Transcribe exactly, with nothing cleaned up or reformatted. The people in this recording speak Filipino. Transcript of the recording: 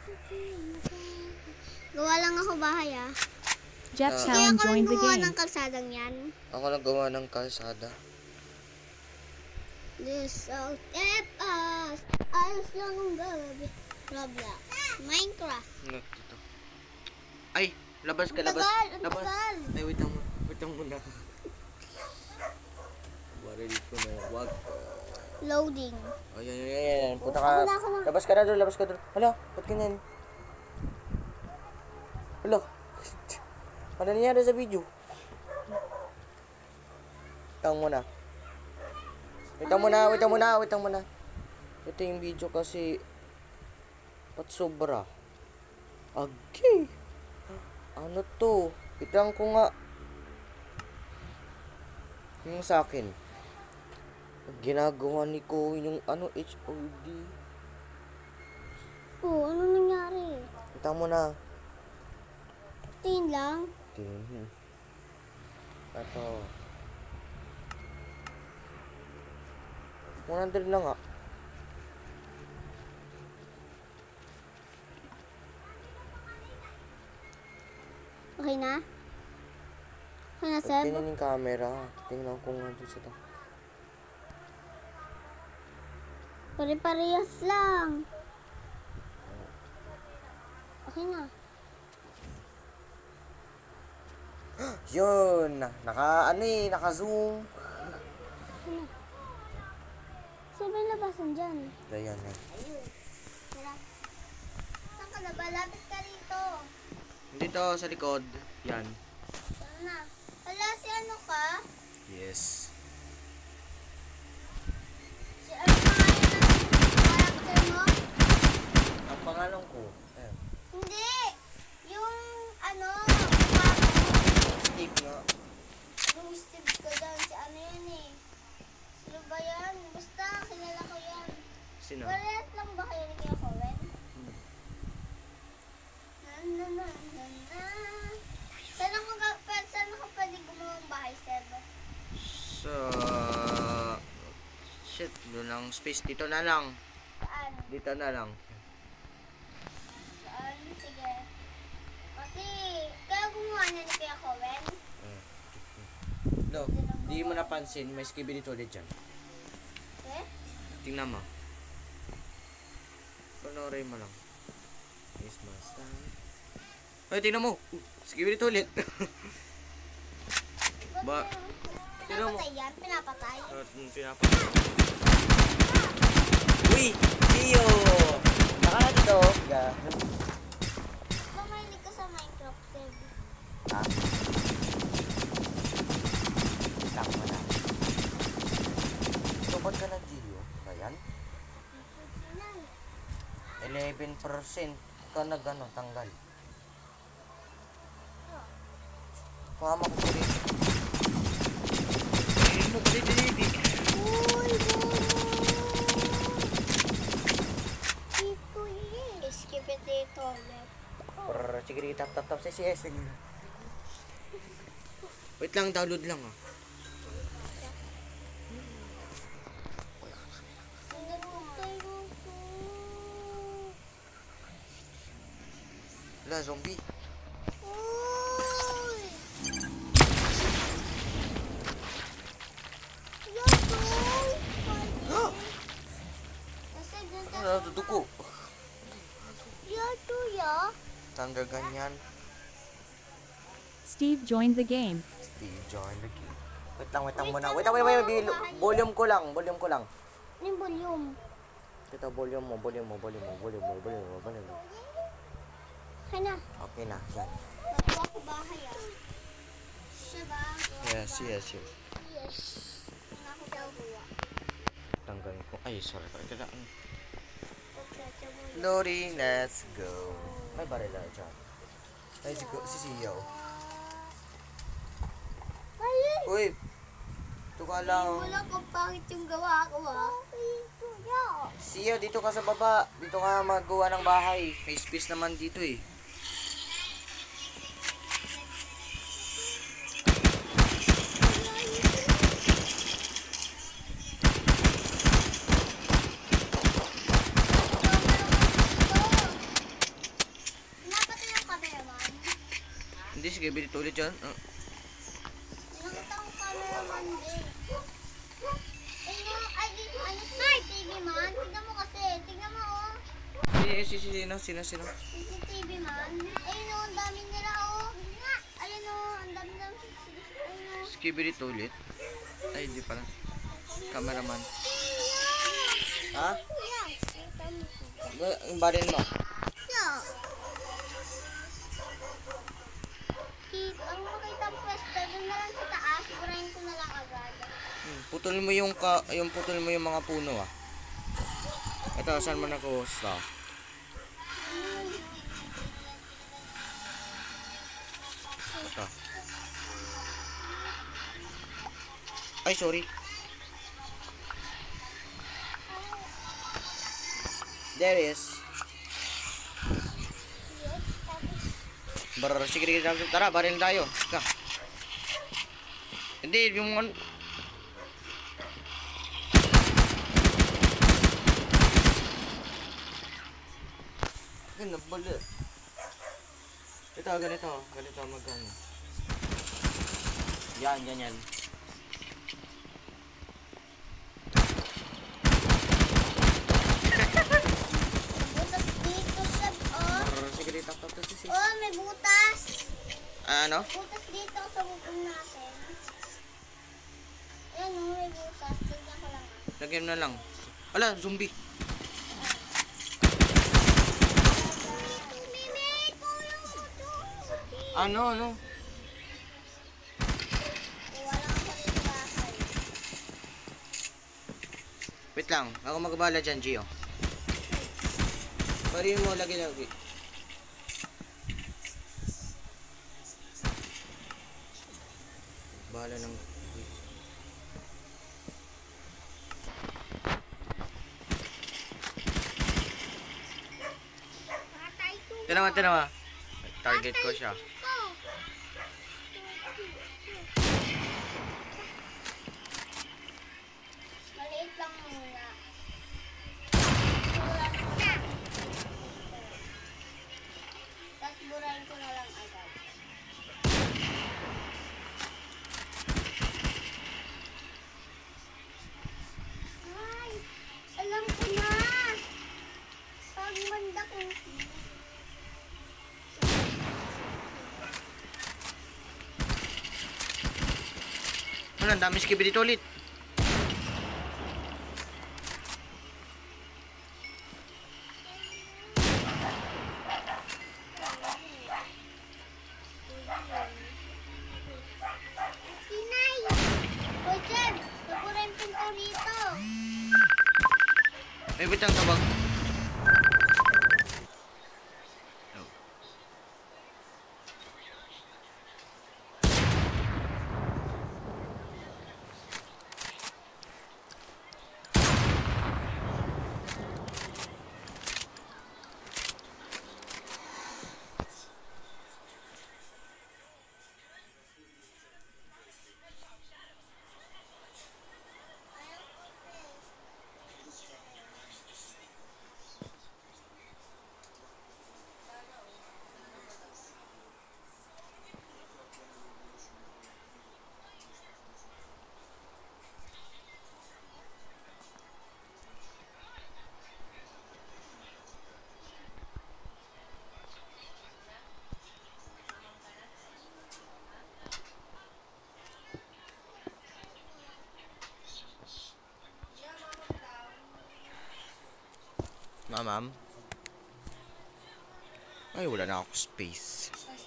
Gawa lang ako bahay ah. Jeff Uh, Talon joined the Kaya game. ng kalsadang yan. Ako nagawa ng kalsada. This out at us. Ayos lang ang gabi. Roblox. Minecraft. Ano dito? Ay, labas ka, labas. Tagal, ang Labas. tagal. Ay, wait lang, wait lang muna. Baril ko na, wag. Loading. Oh, yan, yan, yan. Punta ka. Ako na, ako na. Labas ka na doon, labas ka doon. Hala, ba't ganyan? Hala. Ano nangyari sa video? Wait lang muna. Wait lang muna, wait lang muna, wait lang muna. Ito yung video kasi pat sobra. Okay. Ano to? Wait lang ko nga. Yung sa akin. Ginagawa ni ko yung ano H O D. Oh, ano nangyari? Kita mo na. Tingin lang. Tingin. Ito. one hundred lang ah. Okay na? Okay na, Seb? Tingnan yung camera. Tingnan ko nga doon sa ta. Pare-parehas lang. Okay na. Yun. Naka ano eh. Naka zoom. Okay na. Saan ba yung labasan dyan? Ayan eh. Ayun. Tara. Saan ka na ba? Lapit ka rito. Dito sa likod. Yan. Saan na? Hala, si ano ka? Yes. Si ano nga yun ang character mo? Ang pangalan ko. Ayan. Hindi! Yung ano, Steve nga. yung Steve ka dyan. Si ano yan eh. Sino ba yan? Basta, kilala ko yan. Sino? Parehas lang ba kayo ni Kuya Cowen? Na na na na na. Saan ako, ka- pa- saan ako pwede gumawang bahay, Seb? So, shit, doon lang space. Dito na lang. Saan? Dito na lang. Saan? Sige. Kasi, kaya gumawa na ni Kuya Cowen. No, di mo napansin, may skibidi ulit dyan. Eh? Tingnan mo. Panoorin mo lang. Christmas time. Ay, tingnan mo. Uh, skibidi ulit. Ba? Tingnan mo. Pinapatay yan? Pinapatay? Uh, pinapatay. Uy! Tio! Naka na dito. Yeah. Bumalik ka sa Minecraft, Seb. Ha? Tama na. Tupad ka ng Gio. Ayan. eleven percent ka na gano'n tanggal. Mama ko ko rin. Ayun mo ko rin dili. Uy, Ito yun. Skip it dito ulit. Prrrr, sige rin, tap tap tap sa C S. Wait lang, download lang ah. Wala, zombie. Uy! Yato! Ah! Kasi ganito. Ano, natutuko. Yato ya. Thunder ganyan. Steve joined the game. Steve join the game. Wait lang, wait lang muna. Wait lang, wait lang, wait lang. Volume ko lang, volume ko lang. Ano yung volume? Ito, volume mo, volume mo, volume mo, volume mo, volume mo, volume mo. Okay na. Okay na, yan. Magawa ko bahay ah. Siya ba? Yes, yes, yes. Yes. Ano ako daw gawa? Tanggalin ko. Ay, sorry. Kailangan. Okay, tsabo yun. Loading, let's go. May baril na dyan. Ay, si, si Siyaw. Ay! Uy! Ito ka lang. Wala kung pangit yung gawa ko ah. Ito ya. Siyaw, dito ka sa baba. Dito ka magawa ng bahay. May space naman dito eh. sige, bilit ulit yan. Ah. Nakita ko cameraman din. Ay, no, ay, di, ano, C C T V man? Tignan mo kasi. Tignan mo, oh. Si, si, si, sino, sino, sino? C C T V man. Ayun, oh, ang dami nila, oh. Ayun, oh, ang dami ng C C T V. Ayun, oh. Sige, bilit ulit. Ay, di pala. Cameraman. Ha? Yeah. Ba- Yung baril mo. Yeah. Keep, ang makita ang pwesto, doon na lang sa taas. Burahin ko na lang agad. Hmm, putol mo yung, ka, yung putol mo yung mga puno ah. Ito, saan mo nakusta? Ito. Ay, sorry. There is. Yes, tapos, Bar, sige, sige, sige, tara, baril tayo. Ka. Hindi, yung ano. Ganun, bala. Ito, ganito, ganito magano. Yan, yan, yan. butas dito sa, oh. Bar, sige, dito, tap, tap, tap, Oh, may butas. ano? Butas dito sa bubong natin. Ayan, oh, may butas. Tignan ko lang, ah. Lagyan na lang. Ala, zombie. Mimi, tulong mo to. Ano, ano? Wala ka pa rin bahay. Wait lang, ako magbala dyan, Gio. Pari mo, lagi-lagi. Bahala ng... Patay ko. Tinawa, tinawa. Target ko siya. Ko. Maliit lang muna. Tapos burahin ko na lang agad. Ay, alam ko na. Pag manda ko. Ano, ang dami skibidi dito ulit. Sinay! Hoy, Jeb! Nagpura yung pinto rito. May bitang tabag. Ma, ma'am. Ay, wala na ako space.